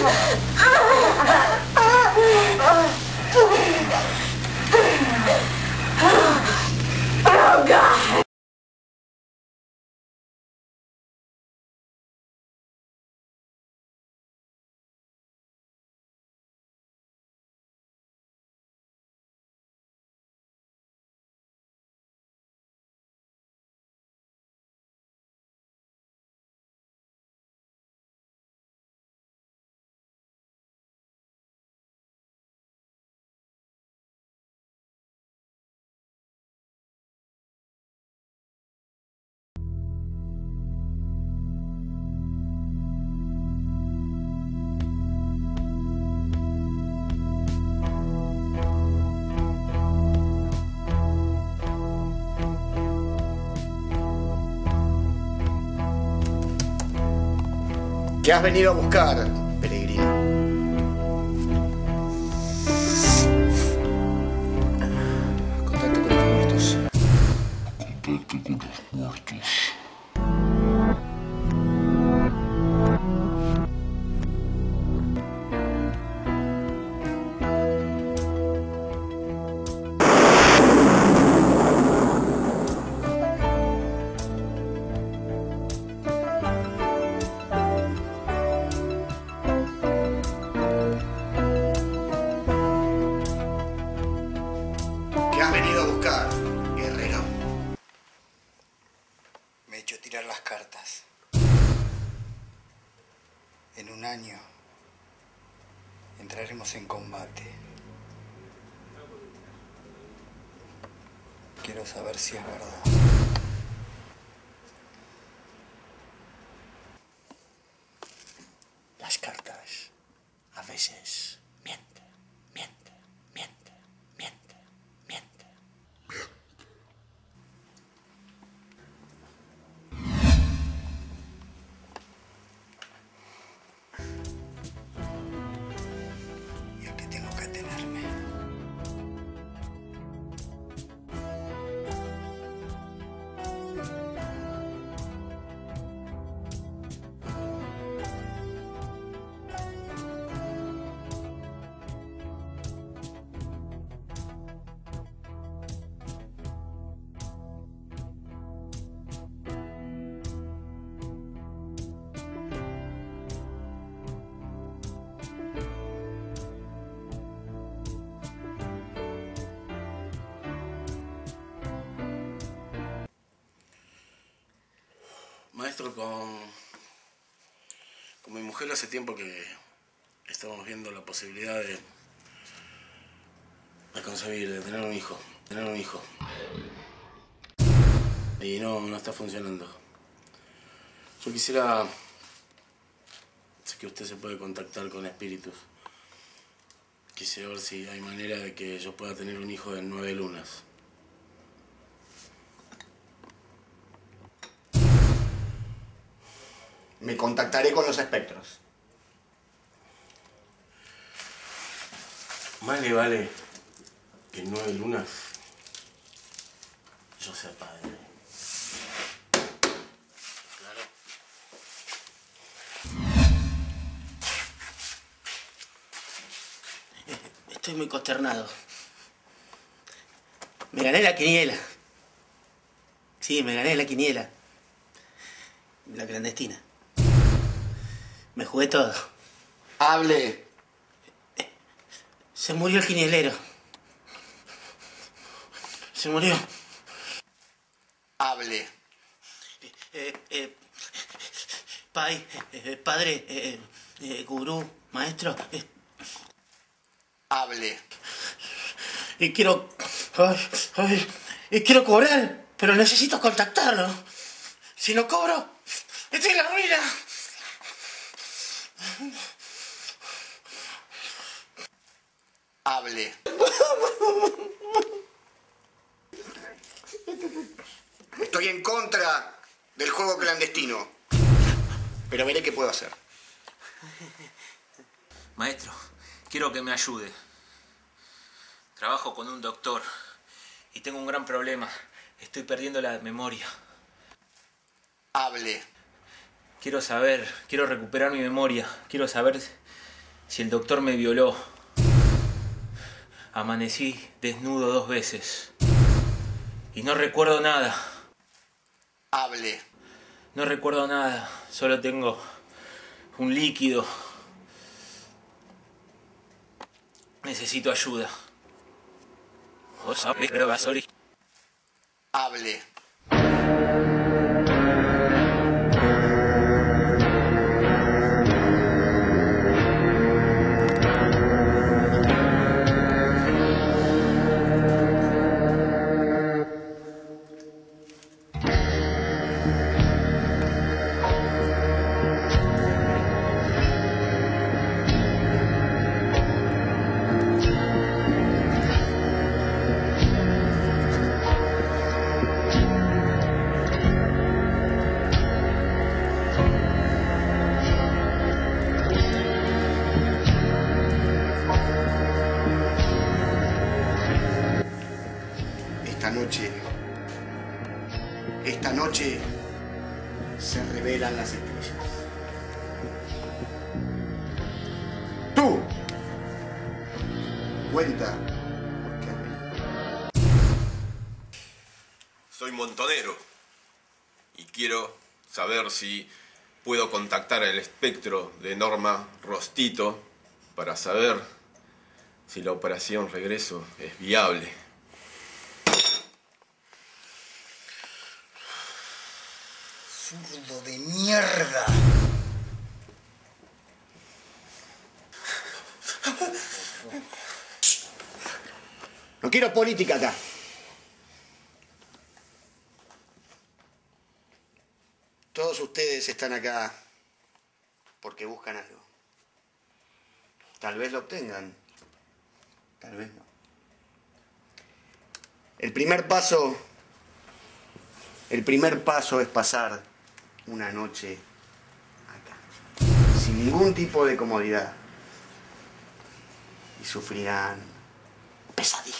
Oh, God. ¿Qué has venido a buscar, peregrino? Contacto con los muertos. Contacto con los muertos. ¿Qué has venido a buscar, guerrero? Me he hecho tirar las cartas. En un año entraremos en combate. Quiero saber si es verdad. Las cartas a veces mienten, mienten, mienten, mienten, mienten. Y a qué tengo que atenerme. Maestro, con mi mujer hace tiempo que estamos viendo la posibilidad de concebir, de tener un hijo, Y no está funcionando. Yo quisiera... Sé que usted se puede contactar con espíritus. Quisiera ver si hay manera de que yo pueda tener un hijo en 9 lunas. Me contactaré con los espectros. Más le vale que en 9 lunas yo sea padre. Claro. Estoy muy consternado. Me gané la quiniela. Sí, me gané la quiniela. La clandestina. Me jugué todo. Hable. Se murió el quinielero. Se murió. Hable. Padre, gurú, maestro. Hable. Y quiero... y quiero cobrar, pero necesito contactarlo. Si no cobro, estoy en la ruina. Hable. Estoy en contra del juego clandestino, pero veré qué puedo hacer. Maestro, quiero que me ayude. Trabajo con un doctor y tengo un gran problema. Estoy perdiendo la memoria. Hable. Quiero recuperar mi memoria. Quiero saber Si el doctor me violó, amanecí desnudo 2 veces. Y no recuerdo nada. Hable. No recuerdo nada. Solo tengo un líquido. Necesito ayuda. Hable. Esta noche se revelan las estrellas. Tú, cuenta por qué has venido. Soy montonero y quiero saber si puedo contactar al espectro de Norma Rostito para saber si la operación regreso es viable. Zurdo de mierda. No quiero política acá. Todos ustedes están acá porque buscan algo. Tal vez lo obtengan, tal vez no. El primer paso es pasar una noche acá, sin ningún tipo de comodidad. Y sufrirán pesadillas.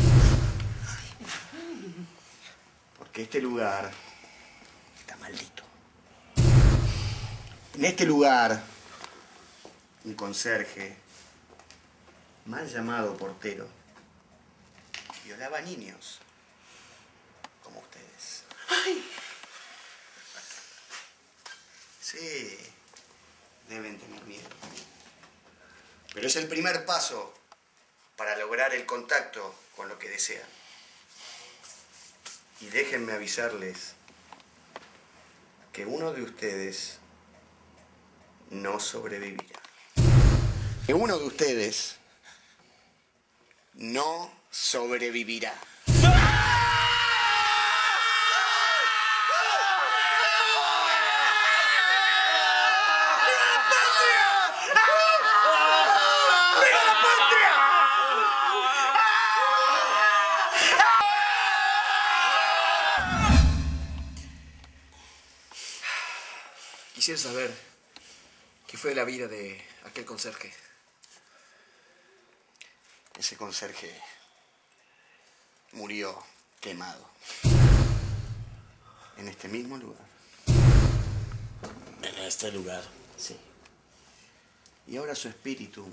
Porque este lugar está maldito. En este lugar, un conserje, mal llamado portero, violaba niños como ustedes. ¡Ay! Sí, deben tener miedo. Pero es el primer paso para lograr el contacto con lo que desean. Y déjenme avisarles que uno de ustedes no sobrevivirá. Que uno de ustedes no sobrevivirá. Quisiera saber qué fue de la vida de aquel conserje. Ese conserje murió quemado. En este mismo lugar. En este lugar. Sí. Y ahora su espíritu...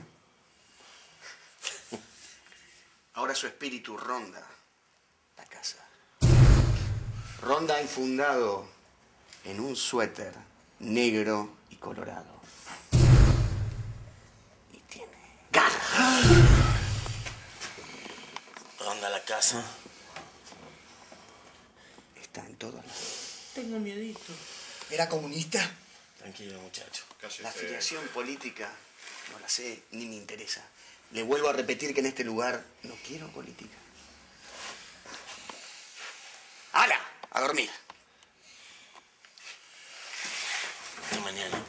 Ahora su espíritu ronda la casa. Ronda enfundado en un suéter negro y colorado. Y tiene garras. Ronda la casa. Está en todos lados. Tengo miedito. ¿Era comunista? Tranquilo, muchacho. La afiliación política no la sé ni me interesa. Le vuelvo a repetir que en este lugar no quiero política. ¡Hala! A dormir. Hasta mañana.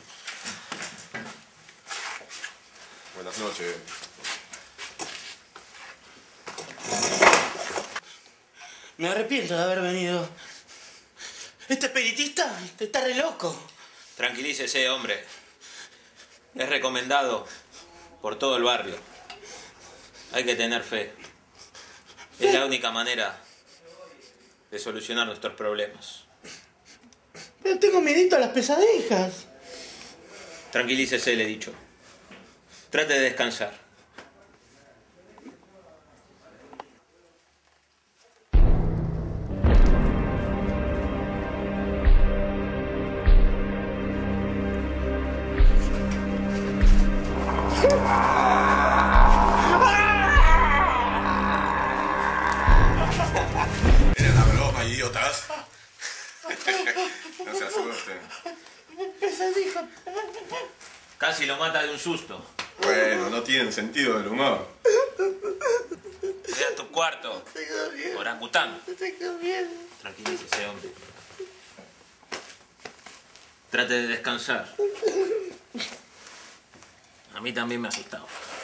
Buenas noches. Me arrepiento de haber venido. Este espiritista está re loco. Tranquilícese, hombre. Es recomendado por todo el barrio. Hay que tener fe. Es la única manera de solucionar nuestros problemas. Pero tengo miedito a las pesadillas. Tranquilícese, le he dicho. Trate de descansar. Era una broma, idiotas. No se asusten. Casi lo mata de un susto. Bueno, no tienen sentido del humor. Ve a tu cuarto. Orangután. Tranquilícese, hombre. Trate de descansar. A mí también me ha asustado.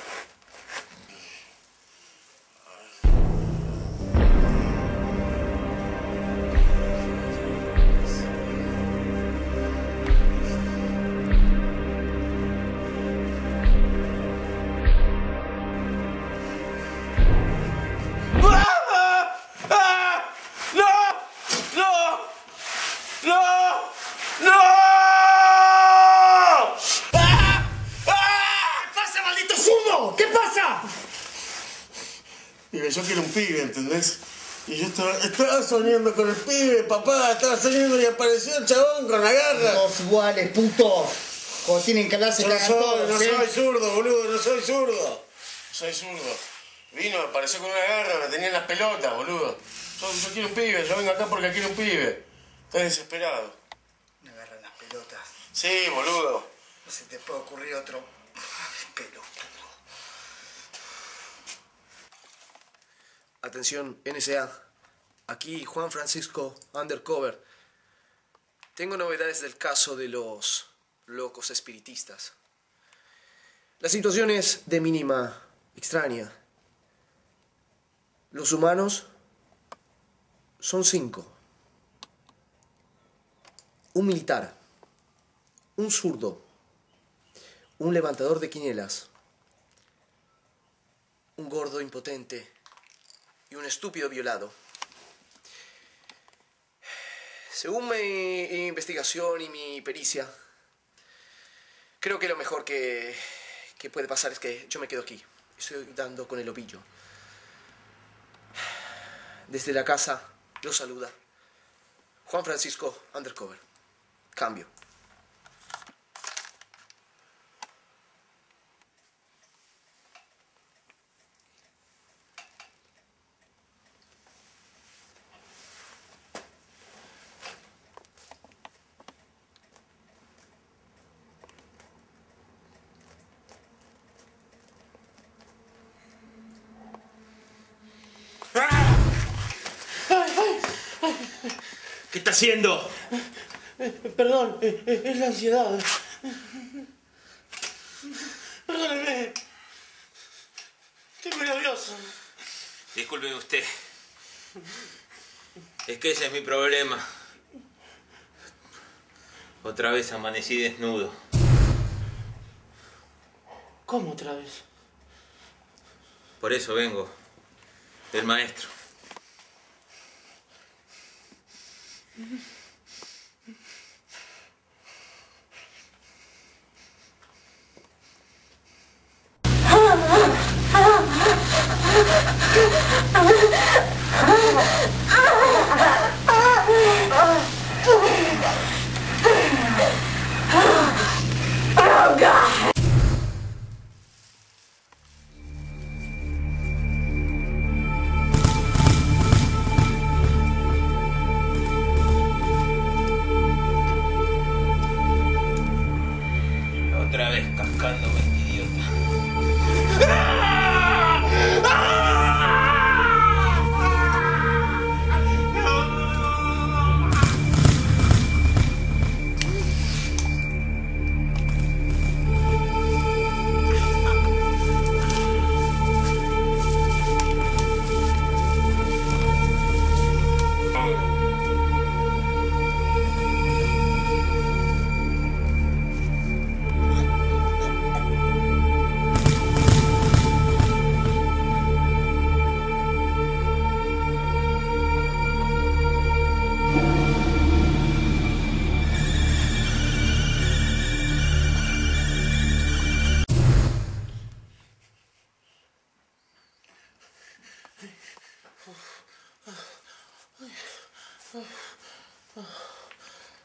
Yo quiero un pibe, ¿entendés? Y yo estaba soñando con el pibe, papá, estaba soñando y apareció el chabón con la garra. Todos iguales, putos. Como tienen que hablarse, cagan todos. No soy zurdo, boludo, no soy zurdo. Soy zurdo. Vino, apareció con una garra, me tenía en las pelotas, boludo. Yo quiero un pibe, yo vengo acá porque quiero un pibe. Estoy desesperado. Me agarran las pelotas. Sí, boludo. No se te puede ocurrir otro pelotudo. Atención, NSA. Aquí Juan Francisco, undercover. Tengo novedades del caso de los locos espiritistas. La situación es de mínima extraña. Los humanos son 5. Un militar, un zurdo, un levantador de quinielas, un gordo impotente y un estúpido violado. Según mi investigación y mi pericia, creo que lo mejor que puede pasar es que yo me quedo aquí. Estoy dando con el ovillo. Desde la casa lo saluda Juan Francisco, undercover. Cambio. ¿Qué está haciendo? Perdón, es la ansiedad. Perdóneme. Estoy muy nervioso. Disculpe usted. Es que ese es mi problema. Otra vez amanecí desnudo. ¿Cómo otra vez? Por eso vengo del maestro. Otra vez cascándome, idiota.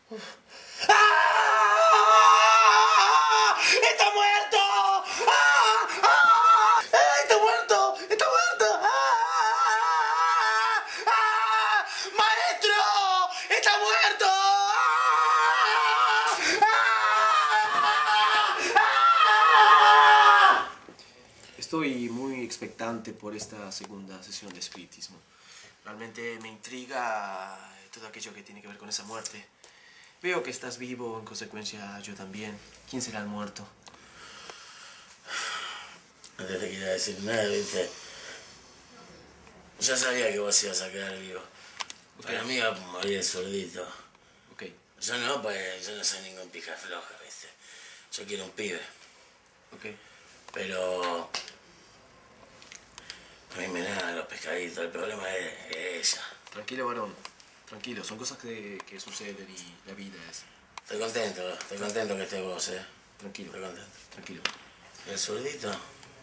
¡Ah! ¡Está muerto! ¡Ah! ¡Ah! ¡Está muerto! ¡Está muerto! ¡Ah! ¡Ah! ¡Maestro! ¡Está muerto! ¡Ah! Estoy muy expectante por esta segunda sesión de espiritismo. Realmente me intriga todo aquello que tiene que ver con esa muerte. Veo que estás vivo, en consecuencia yo también. ¿Quién será el muerto? No te quiero decir nada, ¿viste? Ya sabía que vos ibas a quedar vivo. Para mí va a morir el zurdito. Ok. Yo no, pues yo no soy ningún pija floja, ¿viste? Yo quiero un pibe. Ok. Pero... a mí me dan los pescaditos, el problema es ella. Tranquilo, varón. Tranquilo, son cosas que suceden y la vida es... Estoy contento que estés vos, Tranquilo, Estoy contento. tranquilo. El zurdito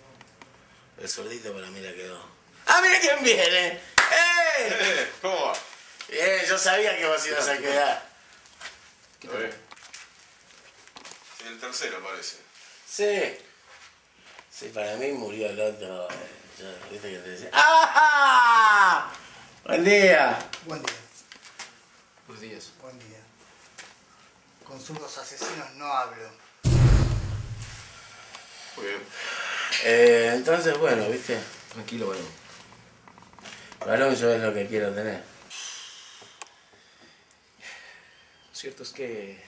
para mí le quedó. ¡Ah, mira quién viene! ¡Eh! ¿Cómo va? Bien, yo sabía que vos ibas a quedar. ¿Qué A tal? ver. Sí, el tercero parece. Sí. Sí, para mí murió el otro. ¿Viste que te decía? ¡Ah! Buen día. Buen día, Buenos días. buen día. Con zurdos asesinos no hablo. Muy bien. Entonces, bueno, ¿viste? Tranquilo, varón. Varón, yo es lo que quiero tener. Lo cierto es que...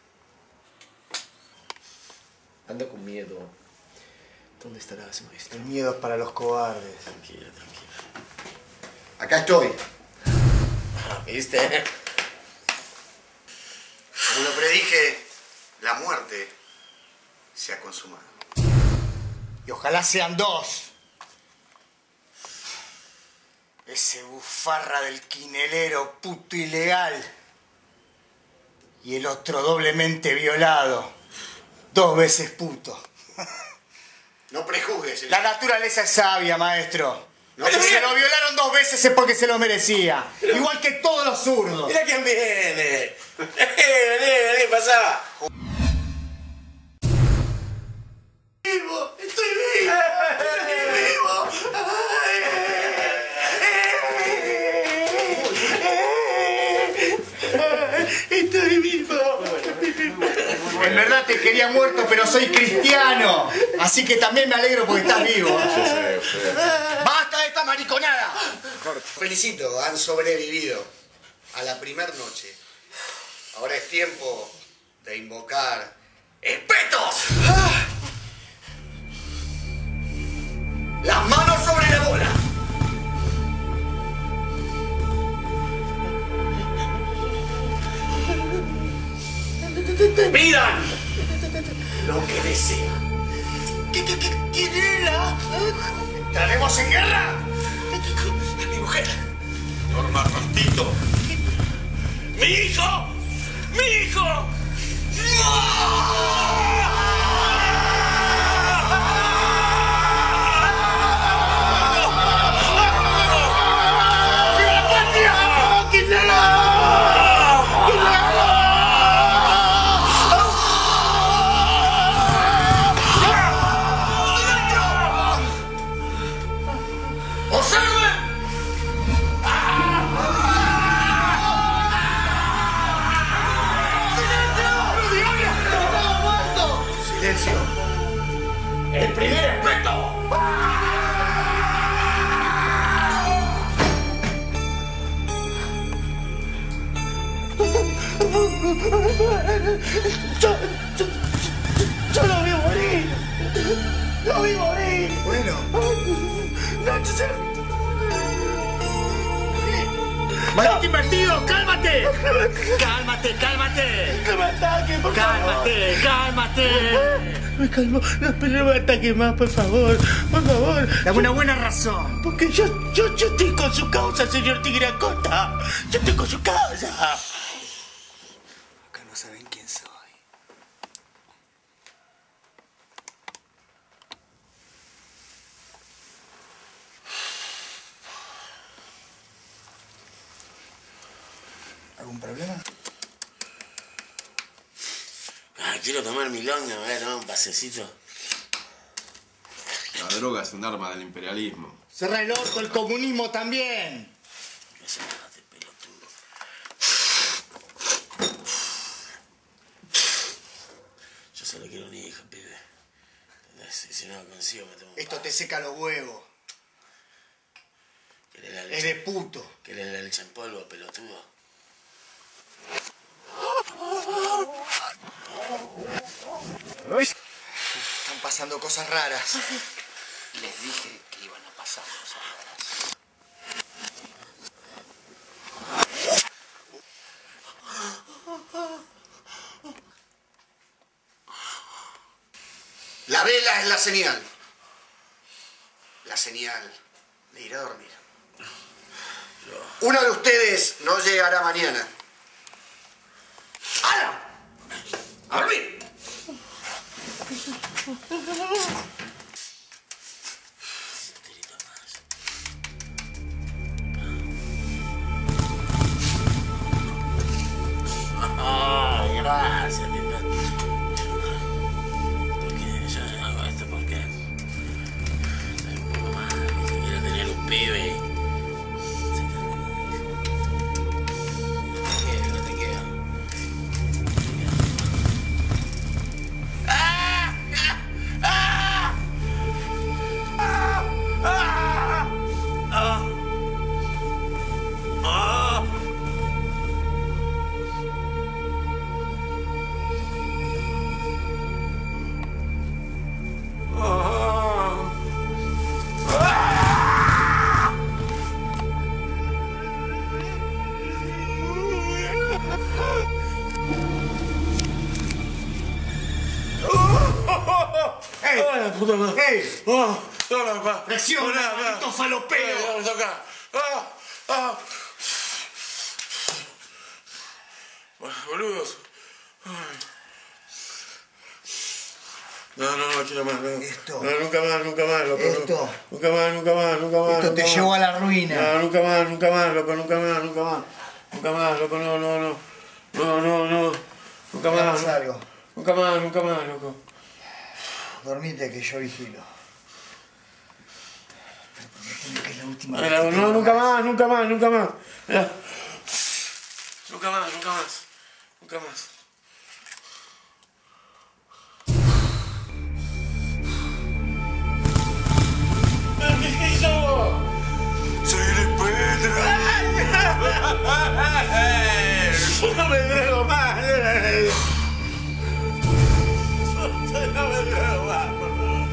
ando con miedo. ¿Dónde estarás, maestro? El miedo es para los cobardes. Tranquilo. Acá estoy. ¿Viste? Como lo predije, la muerte se ha consumado. Y ojalá sean dos. Ese bufarra del quinelero puto ilegal. Y el otro doblemente violado. 2 veces puto. No prejuzgues. La naturaleza es sabia, maestro. No, Si pero se bien. lo violaron 2 veces es porque se lo merecía. Igual que todos los zurdos. Mira quién viene. Vení, pasá. ¡Vivo! ¡Estoy vivo! ¡Estoy vivo! ¡Estoy vivo! En verdad te quería muerto, pero soy cristiano. Así que también me alegro porque estás vivo. ¡Basta de esta mariconada! Felicito, han sobrevivido a la primera noche. Ahora es tiempo de invocar espetos. Las manos sobre la bola. Pidan lo que desean. ¿Quién era? ¿Entraremos en guerra? Mi mujer. Norma Rostito. ¡Mi hijo! ¡Mi hijo! Silencio. El primer espeto. ¡Yo lo vi morir! ¡Lo vi morir! Bueno, ¡maldito invertido! ¡Cálmate! ¡Cálmate, cálmate! ¡Que me ataque, por ¡Cálmate, cálmate! Me calmo, no, pero no me ataque más, por favor. Por favor. Dame una buena razón. Porque yo estoy con su causa, señor Tigre Acosta. Yo estoy con su causa. Acá no saben quién soy. ¿Algún problema? quiero tomar milonga, me voy a tomar un pasecito. La droga es un arma del imperialismo. Cerra el orto, el comunismo también. Cállate, pelotudo. Yo solo quiero un hijo, pibe. Si no lo consigo, me tomo un Esto te seca los huevos. ¿Querés la leche? Es de puto. ¿Querés la leche en polvo, pelotudo? Están pasando cosas raras. Les dije que iban a pasar cosas raras. La vela es la señal. La señal de ir a dormir. Uno de ustedes no llegará mañana. ¡Hala! ¡A dormir! Ay, gracias, Tito. ¿Por qué? Yo no hago esto, ¿por qué? Soy un poco más. Quiero tener un pibe. No te queda. ¡Ey! ¡Ay, la puta madre! ¡Ey! ¡Oh! ¡Toma, papá! ¡Presiona, maldito falopero! ¡Vamos acá! ¡Ah! ¡Ah! Boludos. Ay. No, quiero más. No. Esto. No, nunca más, loco. Esto. Nunca más. Esto te llevó a la ruina. No, nunca más, loco, nunca más. Nunca más, loco, no. Nunca más. Hagamos algo. Nunca más, loco. Dormite que yo vigilo. Pero prometeme que es la última Ay, vez que te no, lo nunca hagas. más. Mirá. Nunca más. ¿Qué hizo? Soy el Pedro. No me drogo más. No me drogo más, por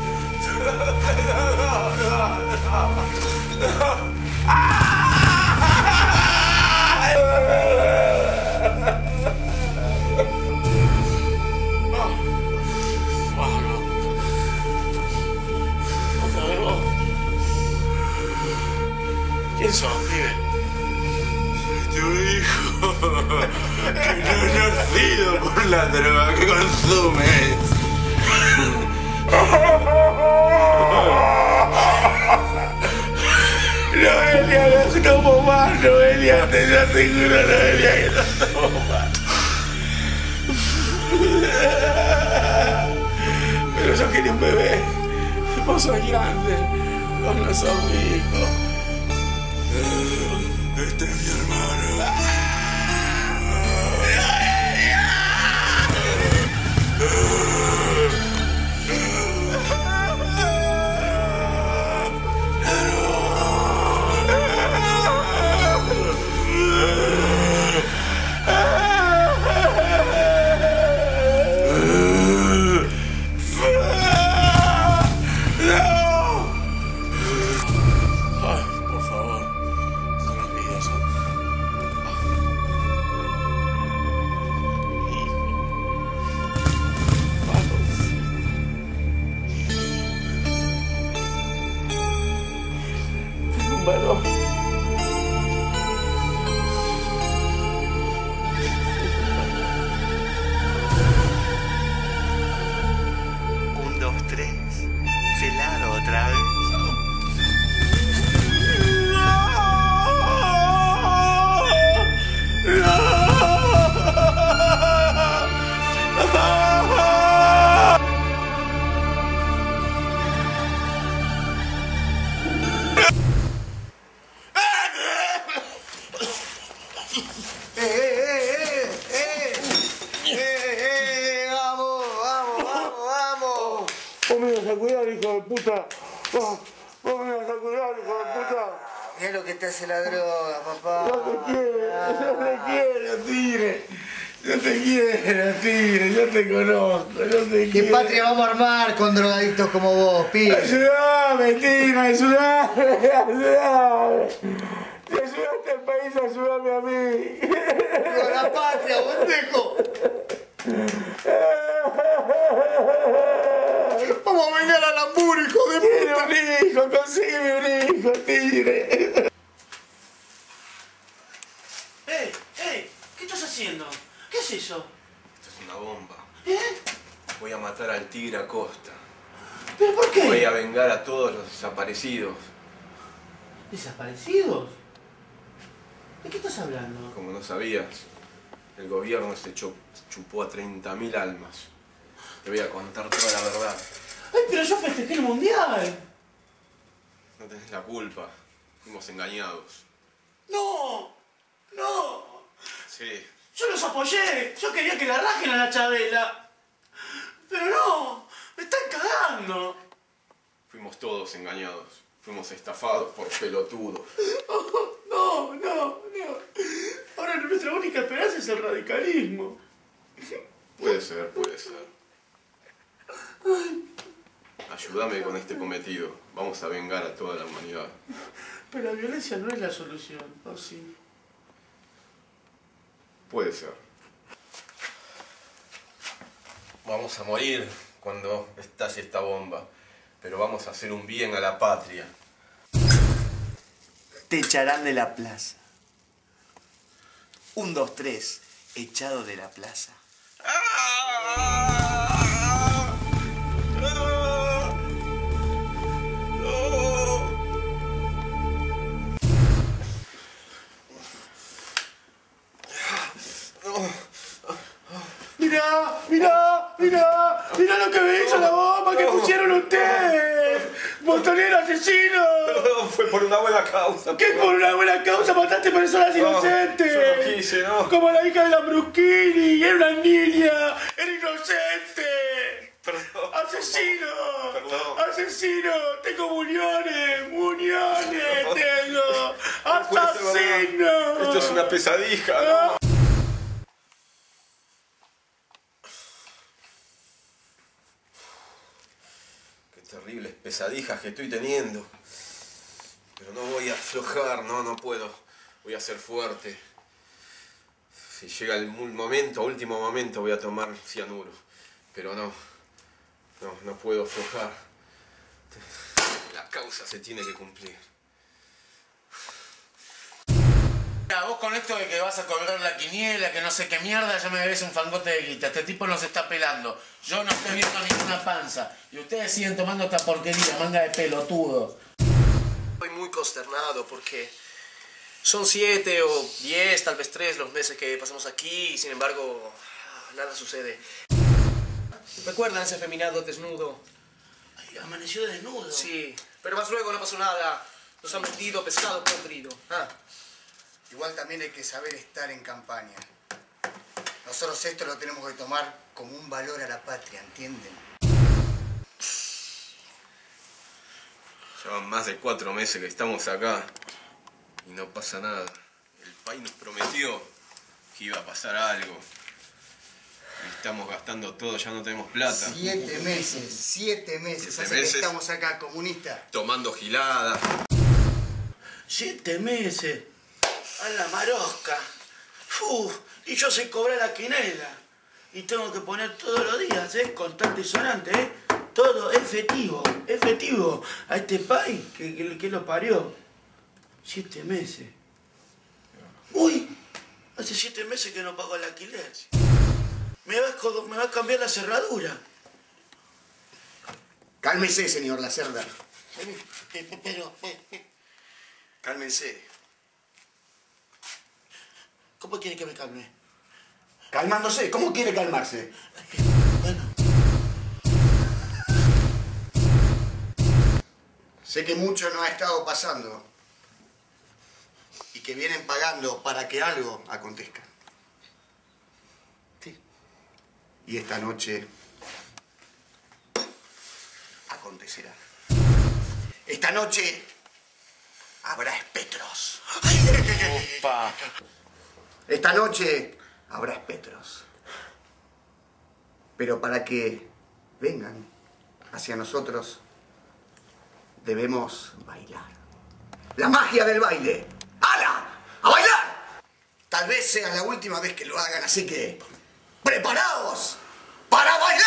¿Quién sos, pibe? Tu hijo, que no ha nacido por la droga que consumes. Noelia, no tomo más, Noelia, te lo aseguro, Noelia, que no tomo más. Pero yo quería un bebé. Vos sos grande. Vos no sos mi hijo. Este es mi hermano. Ay, por favor. Con los videos son. a cuidar, hijo de puta. Vos me vas a cuidar, hijo de puta. Mirá lo que te hace la droga, papá. Yo te quiero, Tigre. Yo te quiero, Tigre. Yo te conozco, yo te ¿Qué quiero. patria vamos a armar con drogadictos como vos, pibe? Ayúdame, Tigre, ayúdame, ayúdame. Si ayudaste al país, ayúdame a mí. ¡Viva la patria, bondejo! Vamos a vengar al Lambur, hijo de puta. Quiero un hijo, consígueme un hijo, Tigre. ¡Ey! ¿Qué estás haciendo? ¿Qué es eso? Esto es una bomba. ¿Eh? Voy a matar al Tigre Acosta. ¿Pero por qué? Voy a vengar a todos los desaparecidos. ¿Desaparecidos? ¿De qué estás hablando? Como no sabías, el gobierno se chupó a 30.000 almas. Te voy a contar toda la verdad. ¡Ay, pero yo festejé el mundial! No tenés la culpa. Fuimos engañados. ¡No! Sí. Yo los apoyé. Yo quería que la rajen a la Chabela. Pero no. Me están cagando. Fuimos todos engañados. Fuimos estafados por pelotudos. No. Ahora nuestra única esperanza es el radicalismo. Puede ser. Ayúdame con este cometido. Vamos a vengar a toda la humanidad. Pero la violencia no es la solución, ¿o sí? Puede ser. Vamos a morir cuando estalle esta bomba. Pero vamos a hacer un bien a la patria. Te echarán de la plaza. 1, 2, 3. Echado de la plaza. Mirá lo que me hizo la bomba que pusieron ustedes. ¡Montonero asesino! No, fue por una buena causa. ¿Qué por una buena causa mataste personas inocentes? Yo no quise, no. Como la hija de Lambrusquini, era una niña, era inocente. Perdón. ¡Asesino! Perdón. ¡Asesino! ¡Tengo muñones! ¡Tengo! No puede ser ¡Asesino! verdad. Esto es una pesadilla, ¿no? Qué terribles pesadillas que estoy teniendo. Pero no voy a aflojar, no puedo. Voy a ser fuerte. Si llega el último momento, voy a tomar cianuro. Pero no puedo aflojar. La causa se tiene que cumplir. Vos con esto de que vas a colgar la quiniela, que no sé qué mierda, ya me debes un fangote de guita. Este tipo nos está pelando. Yo no estoy viendo ninguna panza. Y ustedes siguen tomando esta porquería, manga de pelotudos. Estoy muy consternado porque son 7 o 10, tal vez 3 los meses que pasamos aquí y sin embargo nada sucede. ¿Recuerdan ese afeminado desnudo? Ay, amaneció desnudo. Sí, pero más luego no pasó nada. Nos han metido pescado podrido. Igual también hay que saber estar en campaña. Nosotros esto lo tenemos que tomar como un valor a la patria, ¿entienden? Ya van más de 4 meses que estamos acá y no pasa nada. El país nos prometió que iba a pasar algo. Y estamos gastando todo, ya no tenemos plata. 7 meses. 7 meses. Hace que estamos acá, comunistas. Tomando giladas. 7 meses. A la marosca. Y yo sé cobrar la quinela. Y tengo que poner todos los días, constante y sonante, todo efectivo. A este país que lo parió. 7 meses. Uy, hace 7 meses que no pago el alquiler. Me va a cambiar la cerradura. Cálmese, señor Lacerda. Pero, Cálmense. ¿cómo quiere que me calme? Calmándose. ¿Cómo quiere calmarse? Bueno. Sé que mucho no ha estado pasando y que vienen pagando para que algo acontezca. Sí. Y esta noche acontece. acontecerá. Esta noche habrá espectros. Opa. Esta noche habrá espectros. Pero para que vengan hacia nosotros, debemos bailar. La magia del baile. ¡Hala! ¡A bailar! Tal vez sea la última vez que lo hagan, así que ¡preparaos para bailar!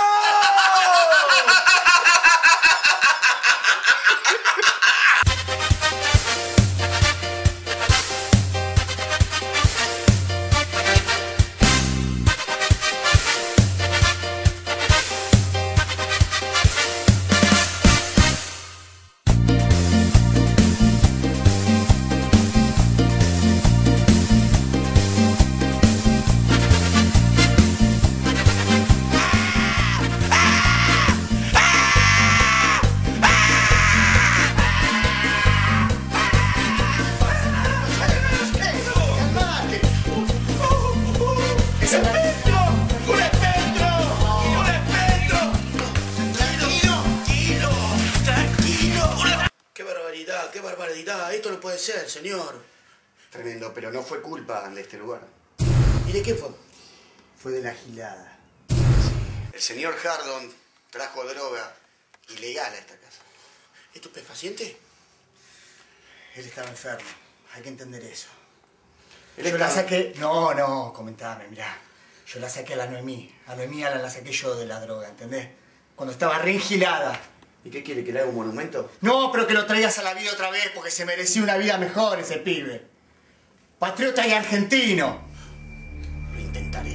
¡Qué barbaridad! Esto no puede ser, señor. Tremendo, pero no fue culpa de este lugar. ¿Y de qué fue? Fue de la gilada. El señor Hardon trajo droga ilegal a esta casa. ¿Estupefaciente? Él estaba enfermo. Hay que entender eso. Él Yo la estaba- saqué... No, comentame, mirá. Yo la saqué a la Noemí. A Noemí la saqué yo de la droga, ¿entendés? Cuando estaba re engilada. ¿Y qué quiere, que le haga un monumento? No, pero que lo traigas a la vida otra vez porque se merecía una vida mejor ese pibe. Patriota y argentino. Lo intentaré.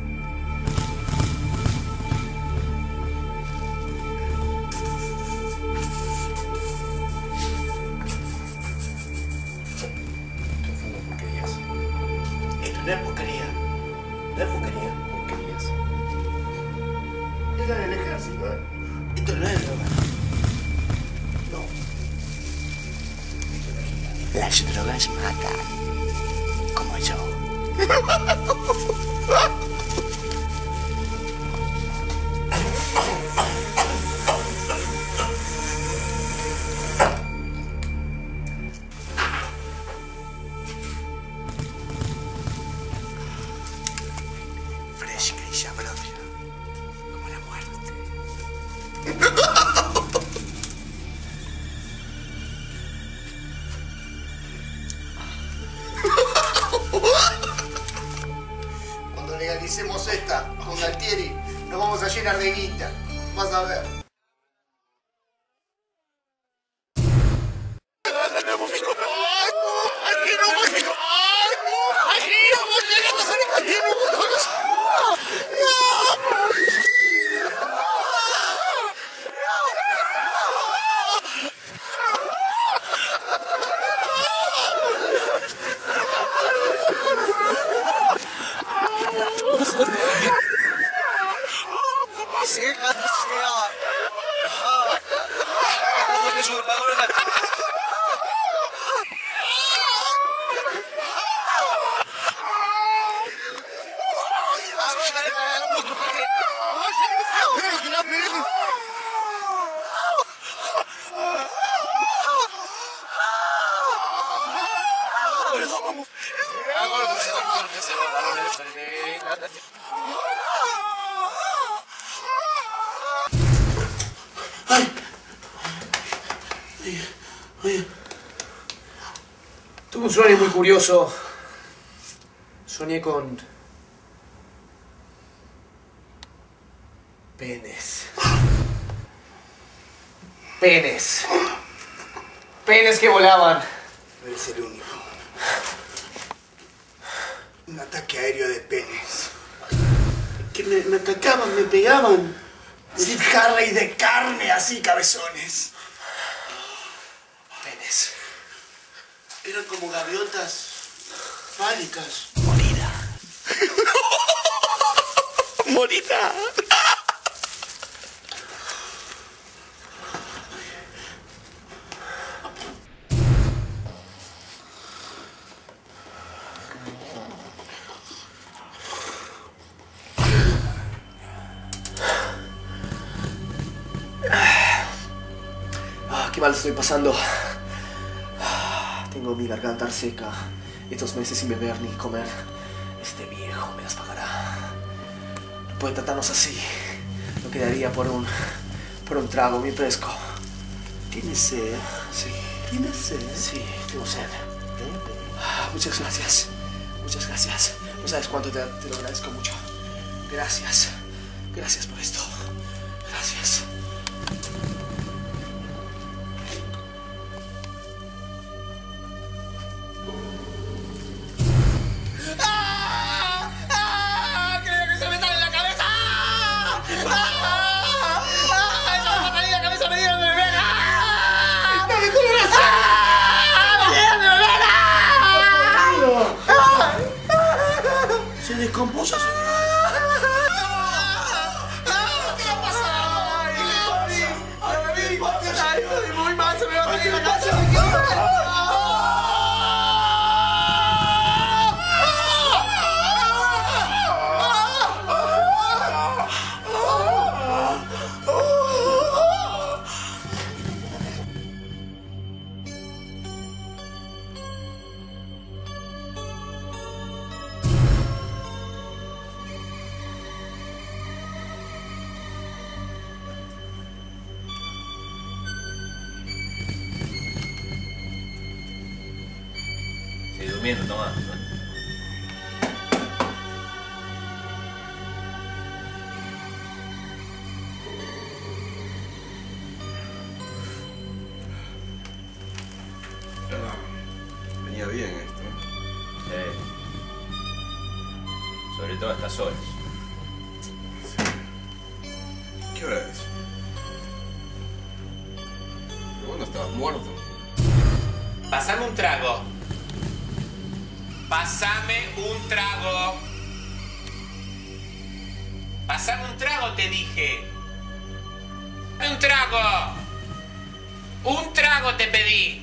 Esto no es porquería. No es porquería. Porquerías. Era del ejército, ¿eh? Esto no es droga. No. Las drogas matan. Como yo. Fresca y sabrosa. Como la muerte. Cuando legalicemos esta con Galtieri, nos vamos a llenar de guita. Vas a ver. Tuve un sueño muy curioso. Soñé con penes. Penes. Penes que volaban. No eres el único. Un ataque aéreo de penes. Que me atacaban, me pegaban. Sid Harley de carne, así, cabezones. Penes. Eran como gaviotas fálicas. Morida. ¡Morita! mal estoy pasando. Tengo mi garganta seca. Estos meses sin beber ni comer. Este viejo me las pagará. No puede tratarnos así. No quedaría por un trago bien fresco. ¿Tienes sed? Sí. ¿Tienes sed? Sí, tengo sed. Muchas gracias. Muchas gracias. No sabes cuánto te lo agradezco mucho. Gracias. Gracias por esto. Gracias. Se descompuso, señor. Sigue durmiendo, Tomás. Venía bien esto. Sobre todo a estas horas. ¿Qué hora es? ¿Pero vos no estabas muerto? Pasame un trago. Pasame un trago. Pasame un trago, te dije. Un trago. Un trago te pedí.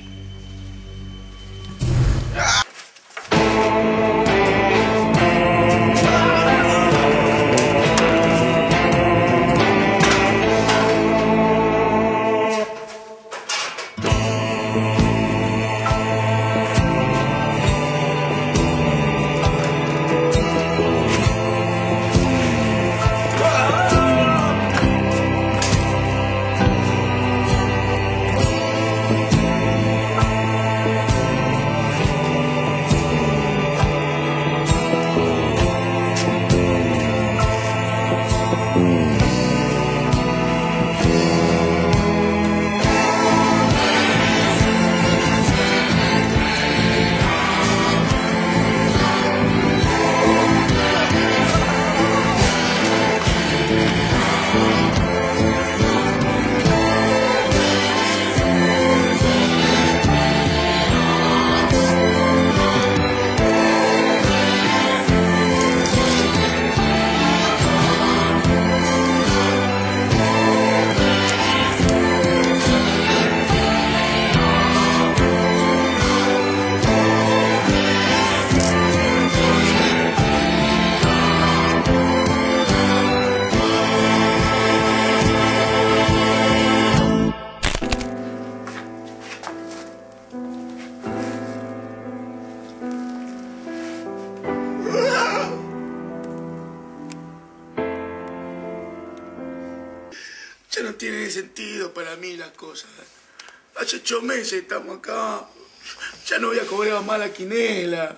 Ya no tiene sentido para mí las cosas. Hace 8 meses estamos acá. Ya no voy a cobrar más la quinela.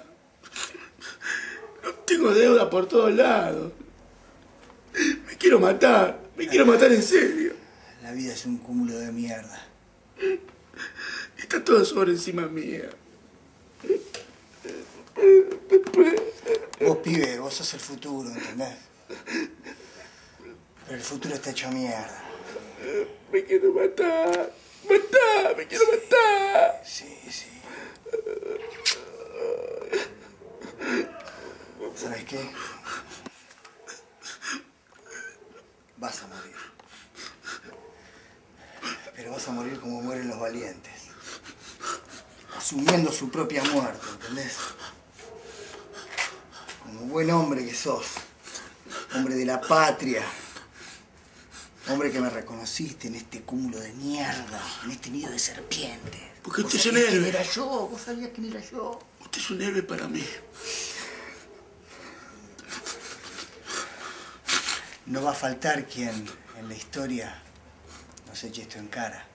No tengo deuda por todos lados. Me quiero matar en serio. La vida es un cúmulo de mierda. Está todo sobre encima mía. Vos, pibe, vos sos el futuro, ¿entendés? Pero el futuro está hecho mierda. Me quiero matar. Me quiero matar. Sí, sí. ¿Sabes qué? Vas a morir. Pero vas a morir como mueren los valientes. Asumiendo su propia muerte, ¿entendés? Como buen hombre que sos. Hombre de la patria. Hombre, que me reconociste en este cúmulo de mierda, en este nido de serpientes. Porque ¿Vos usted es un sabías quién héroe. era yo? ¿Vos sabías quién era yo? Usted es un héroe para mí. No va a faltar quien en la historia nos eche esto en cara.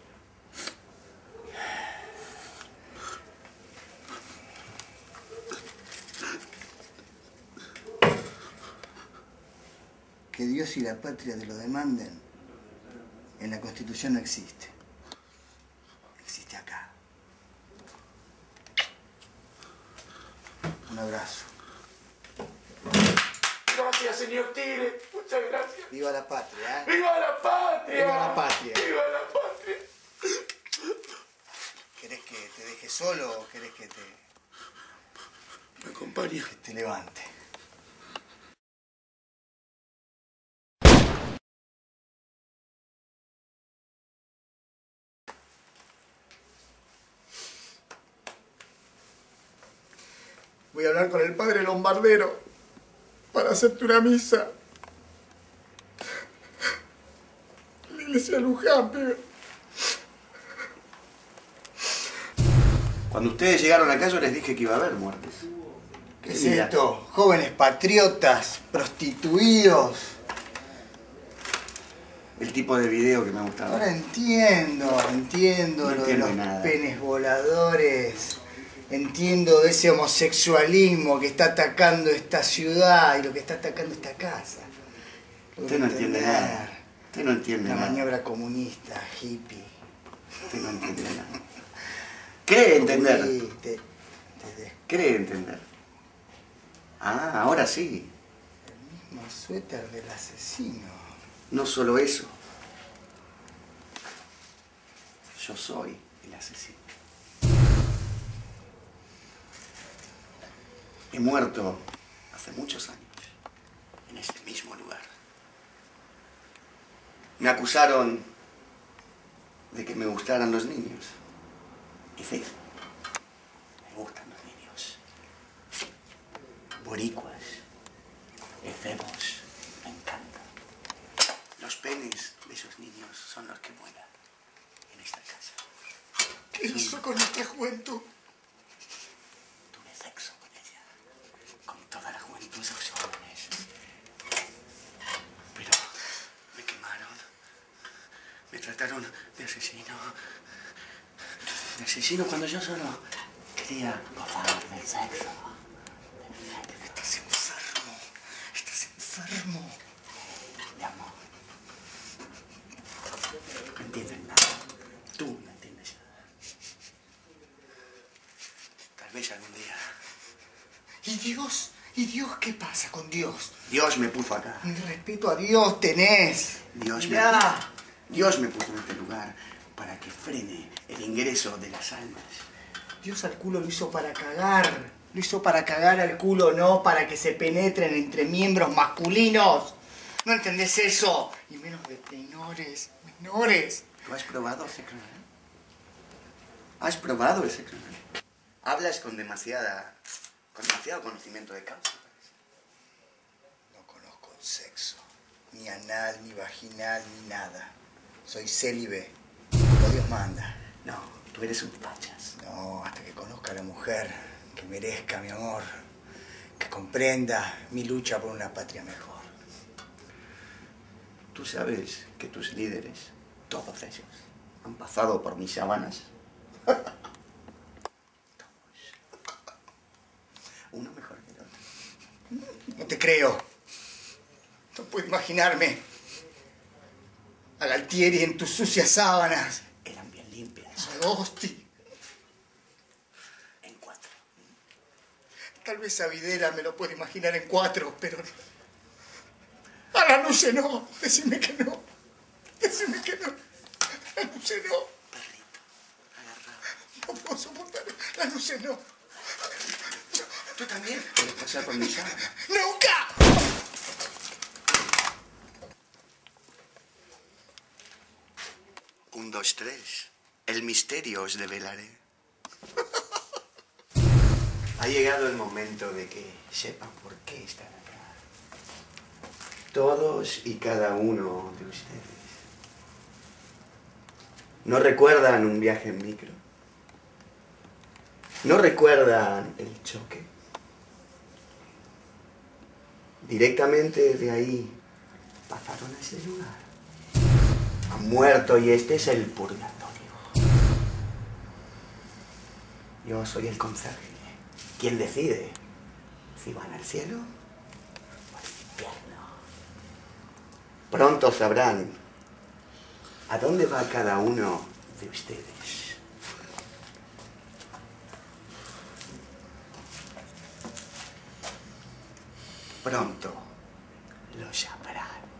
Que Dios y la patria te lo demanden, en la Constitución no existe. Existe acá. Un abrazo. Gracias, señor Tigre. Muchas gracias. Viva la patria, ¿eh? ¡Viva la patria! Viva la patria. ¡Viva la patria! ¿Querés que te deje solo o querés que Me acompaña. te levante? Voy a hablar con el padre Lombardero para hacerte una misa. La iglesia de Luján, pibe. Cuando ustedes llegaron acá yo les dije que iba a haber muertes. ¿Qué es esto? Jóvenes patriotas, prostituidos. El tipo de video que me gustaba. Ahora entiendo No lo de entiendo los nada. penes voladores. Entiendo de ese homosexualismo que está atacando esta ciudad y lo que está atacando esta casa. Usted no entiende nada. Usted no entiende La nada. maniobra comunista, hippie. Usted no entiende nada. Cree entender. Uy, Cree entender. Ah, ahora sí. el mismo suéter del asesino. No solo eso. Yo soy el asesino. He muerto hace muchos años en este mismo lugar. Me acusaron de que me gustaran los niños. Y sí, me gustan los niños. Boricuas, efebos, me encantan. Los penes de esos niños son los que vuelan en esta casa. ¿Qué hizo con esta juventud? Tuve sexo con ella, con toda la juventud de esos jóvenes. Pero me quemaron, me trataron de asesino. De asesino cuando yo solo quería gozar del sexo. Estás enfermo. Estás enfermo. Mi amor. No entiendes nada. Tú no entiendes nada. Tal vez algún día. ¿Y Dios? ¿Y Dios qué pasa con Dios? Dios me puso acá. Ni respeto a Dios tenés. Dios me puso en este lugar para que frene el ingreso de las almas. Dios al culo lo hizo para cagar. Lo hizo para cagar al culo, no para que se penetren entre miembros masculinos. ¿No entendés eso? Y menos de menores. Menores. ¿Tú has probado el sexo anal? ¿Has probado el sexo anal? Hablas con demasiado conocimiento de causa. No conozco el sexo. Ni anal, ni vaginal, ni nada. Soy célibe. Como Dios manda. No, tú eres un fachas. No, hasta que conozca a la mujer que merezca mi amor. Que comprenda mi lucha por una patria mejor. Tú sabes que tus líderes, todos ellos, han pasado por mis sábanas. Todos. Uno mejor que el otro. No te creo. No puedo imaginarme a Galtieri en tus sucias sábanas. Eran bien limpias. Agosti. En 4. Tal vez a Videla me lo puedo imaginar en 4, pero a la Nuce no. Decime que no. Decime que no. La Nuce no. Perrito, agarrado. No puedo soportar. La Nuce no. Tú también puedes pasar por mis sábanas. ¡Nunca! 1, 2, 3. El misterio os develaré. Ha llegado el momento de que sepan por qué están acá. Todos y cada uno de ustedes. ¿No recuerdan un viaje en micro? ¿No recuerdan el choque? Directamente de ahí pasaron a ese lugar. Han muerto y este es el purgatorio. Yo soy el conserje. ¿Quién decide si van al cielo o al infierno? Pronto sabrán a dónde va cada uno de ustedes. Pronto lo sabrán.